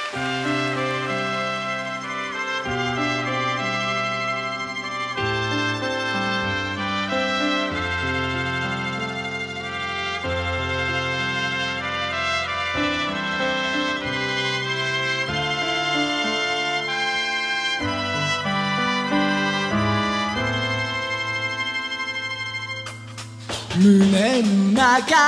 胸の中いつか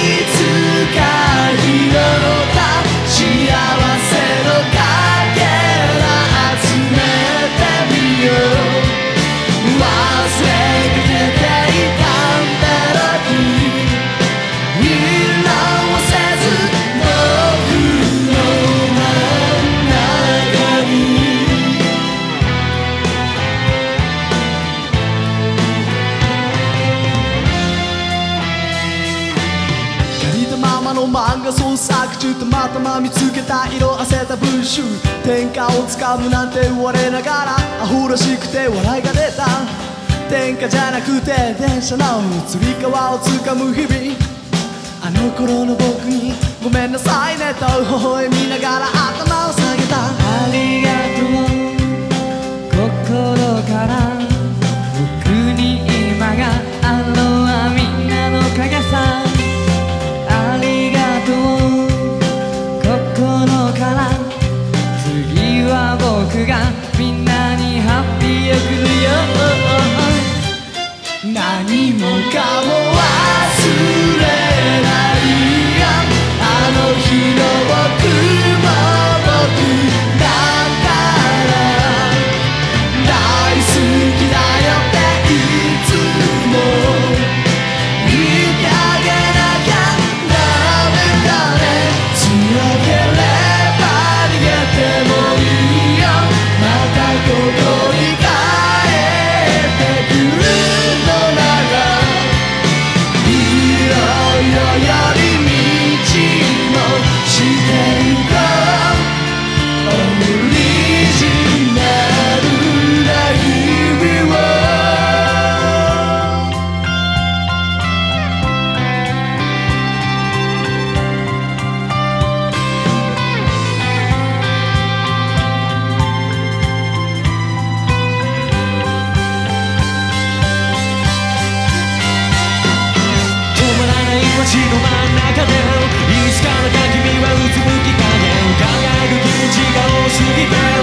広った幸せのかけら集めてみよう忘れかけていたメロディー色をせず僕の真ん中にの漫画創作中たまたま見つけた色あせた文集天下をつかむなんて言われながらアホらしくて笑いが出た天下じゃなくて電車のつり革をつかむ日々あの頃の僕にごめんなさいねと微笑みながら頭を下げたありがとう心から僕に今があるのはみんなのおかげさ次は僕がみんなにハッピーを送るよ何もかも忘れないよあの日の僕も僕だから大好きだよっていつも言ってあげなきゃダメだね強ければ逃げてもいいよまたここに帰ってくるのならいろいろ寄り道もしていこうオリジナルな日々を街の真ん中でいつからか君はうつむき加減輝く気持ちが多すぎて